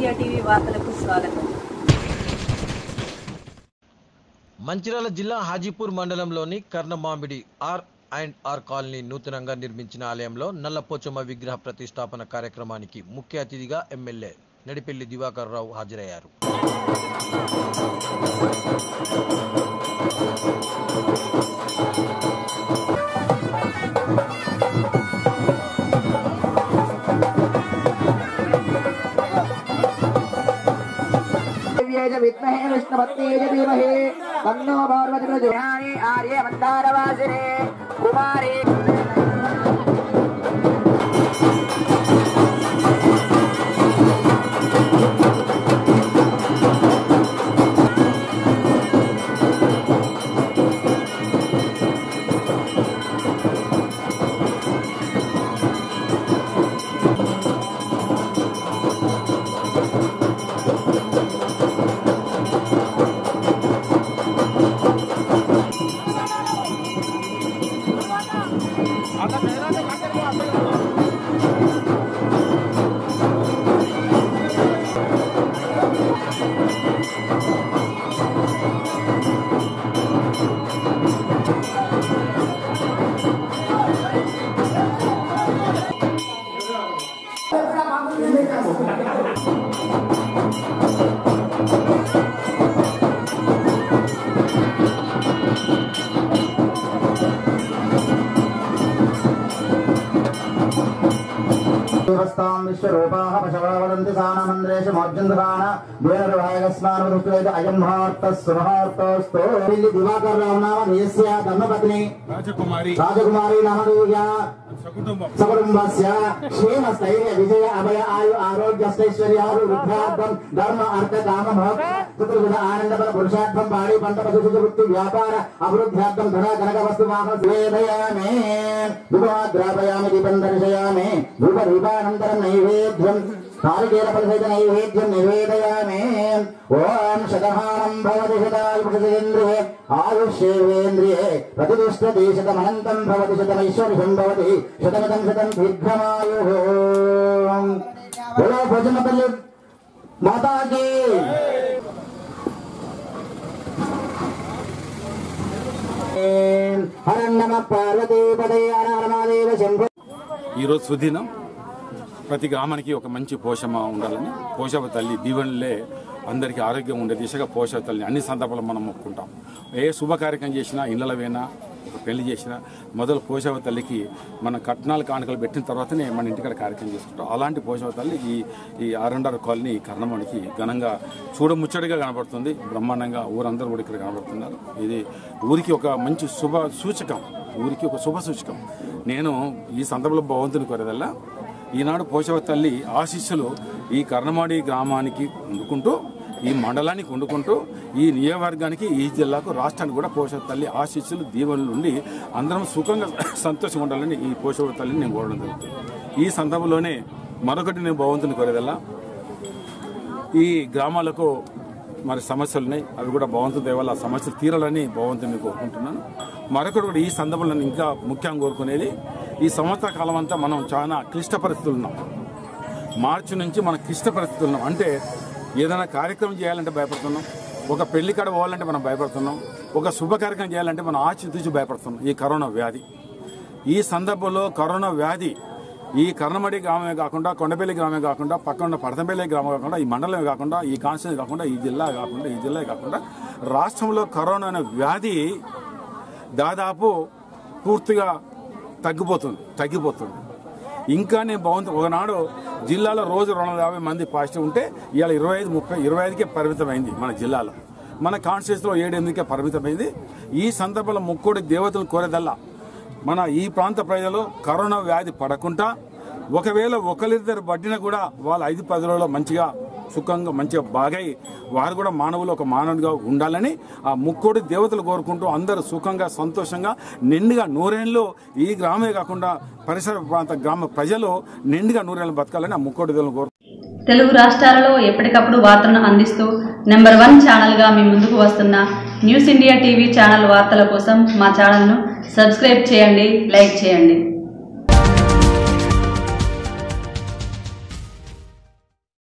India TV వార్తలకు స్వాగతం. మంచిర్యాల జిల్లా హాజీపూర్ మండలంలోని కర్ణమామిడి R&R కాలనీ నూతనంగా నిర్మించిన ఆలయంలో నల్లపోచమ్మ విగ్రహ ప్రతిష్టాపన కార్యక్రమానికి ముఖ్య అతిథిగా ఎమ్మెల్యే నడిపెల్లి దివాకర్ రావు హాజరయ్యారు. विद्महे विष्णुपत्नीय धीमहि तन्नो पार्वती प्रचोदयात्. आर्य मंदारवासिने कुमारी विश्वरूपाः पशवावदन्ति सानमन्द्रेश मोर्जन्दुकान देवरवायकस्मानवदुष्टवेद अयं मुहूर्तः सुमुहूर्तोऽस्तु. दिवाकर राव नाम देयस्य धर्मपत्नी राजकुमारी नामधेया सकुटुम्बस्य क्षेमस्थैर्य विजय अभय आयु आरोग्यस्थैश्वर्यादि वृद्ध्यार्थं धर्म अर्थ काम मोक्ष चतुर्विध आनन्दफल पुरुषार्थं पाणि पंट पशु वृत्ति व्यापार अभिवृद्ध्यार्थं धन कनक वस्तु वाहन वेदयामि धूपद्रापयामि दीपं दर्शयामि धूपदीपानन्तरं नैवेद्यं कालिकेन फलसहित नैवेद्यं निवेदयामि. ओम शतमानं भवति शतायुषेन्द्रिये आयुष्येन्द्रिये प्रतिष्ठति शतमनन्तं भवति शतमैश्वर्यं भवति शतमतं शतं दीर्घमायुः. बोलो भोजनपल्ली माता की. हर नमः पार्वती पदे हर हर महादेव शंभो. ఈ రోజు సుదినం ప్రతి గ్రామానికి ఒక మంచి పోషమ ఉండాలని పోషవ తల్లి దీవెనలే అందరికీ ఆరోగ్యం ఉండే దిశగా పోషవ తల్లిని అన్ని సందర్భాల్లో మనం మొక్కుకుంటాం. ఏ శుభకార్యక్రమం చేసినా ఇళ్ళవేనా ఒక పెళ్లి చేసినా మొదలు పోషవ తల్లికి మన కట్నాలు కానుకలు పెట్టిన తర్వాతనే మన ఇంటికాడ కార్యక్రమం చేసుకుంటాం. అలాంటి పోషవ తల్లి ఈ R&R కాలనీ కర్ణమానికి ఘనంగా చూడముచ్చడిగా కనబడుతుంది. బ్రహ్మాండంగా ఊరందరూ కూడా ఇక్కడ కనబడుతున్నారు. ఇది ఊరికి ఒక మంచి శుభ సూచకం, ఊరికి ఒక శుభ సూచకం. నేను ఈ సందర్భంలో భగవంతుని కోరేదల్లా ఈనాడు పోషవ తల్లి ఆశీస్సులు ఈ కర్ణమాడి గ్రామానికి వండుకుంటూ ఈ మండలానికి వండుకుంటూ ఈ నియోజకవర్గానికి ఈ జిల్లాకు రాష్ట్రానికి కూడా పోషవ తల్లి ఆశీస్సులు దీవెనలు ఉండి అందరం సుఖంగా సంతోషంగా ఉండాలని ఈ పోషవ తల్లిని నేను కోరడం జరుగుతుంది. ఈ సందర్భంలోనే మరొకటి నేను భగవంతుని కోరేదల్లా ఈ గ్రామాలకు మరి సమస్యలు ఉన్నాయి, అవి కూడా భగవంతుని దయ వల్ల సమస్యలు తీరాలని భగవంతుని కోరుకుంటున్నాను. మరొకటి కూడా ఈ సందర్భంలో ఇంకా ముఖ్యంగా కోరుకునేది ఈ సంవత్సర కాలం అంతా మనం చాలా క్లిష్ట పరిస్థితులు ఉన్నాం. మార్చి నుంచి మనం క్లిష్ట పరిస్థితులు ఉన్నాం. అంటే ఏదైనా కార్యక్రమం చేయాలంటే భయపడుతున్నాం, ఒక పెళ్లి కాడ పోవాలంటే మనం భయపడుతున్నాం, ఒక శుభ కార్యక్రమం చేయాలంటే మనం ఆచితూచి భయపడుతున్నాం. ఈ కరోనా వ్యాధి, ఈ సందర్భంలో కరోనా వ్యాధి ఈ కర్ణమడి గ్రామమే కాకుండా కొండపల్లి గ్రామమే కాకుండా పక్కన పడతంపల్లి గ్రామం కాకుండా ఈ మండలమే కాకుండా ఈ కాన్స్టిట్యూన్సీ కాకుండా ఈ జిల్లా కాకుండా రాష్ట్రంలో కరోనా అనే వ్యాధి దాదాపు పూర్తిగా తగ్గిపోతుంది. ఇంకా నేను బాగుంటుంది. ఒకనాడు జిల్లాలో రోజు 250 మంది పాజిటివ్ ఉంటే ఇవాళ 25-30-25కే పరిమితమైంది మన జిల్లాలో. మన కాన్స్టిట్యూన్సీలో 7-8కే పరిమితమైంది. ఈ సందర్భంలో ముక్కోడి దేవతలు కోరేదల్లా మన ఈ ప్రాంత ప్రజలు కరోనా వ్యాధి పడకుండా, ఒకవేళ ఒకరిద్దరు పట్టినా కూడా వాళ్ళు 5-10 రోజుల్లో మంచిగా సుఖంగా మంచిగా బాగై వారు కూడా మానవులు ఒక మానవుడిగా ఉండాలని ఆ ముక్కోడి దేవతలు కోరుకుంటూ అందరూ సుఖంగా సంతోషంగా నిండుగా నూరేళ్ళు ఈ గ్రామే కాకుండా పరిసర ప్రాంత గ్రామ ప్రజలు నిండుగా నూరేళ్ళు బతకాలని ఆ ముక్కోడి దేవతలు కోరుకుంటున్నారు. తెలుగు రాష్ట్రాలలో ఎప్పటికప్పుడు వార్తలను అందిస్తూ నెంబర్ 1 ఛానల్గా మీ ముందుకు వస్తున్న న్యూస్ ఇండియా టీవీ ఛానల్ వార్తల కోసం మా ఛానల్ను సబ్స్క్రైబ్ చేయండి, లైక్ చేయండి.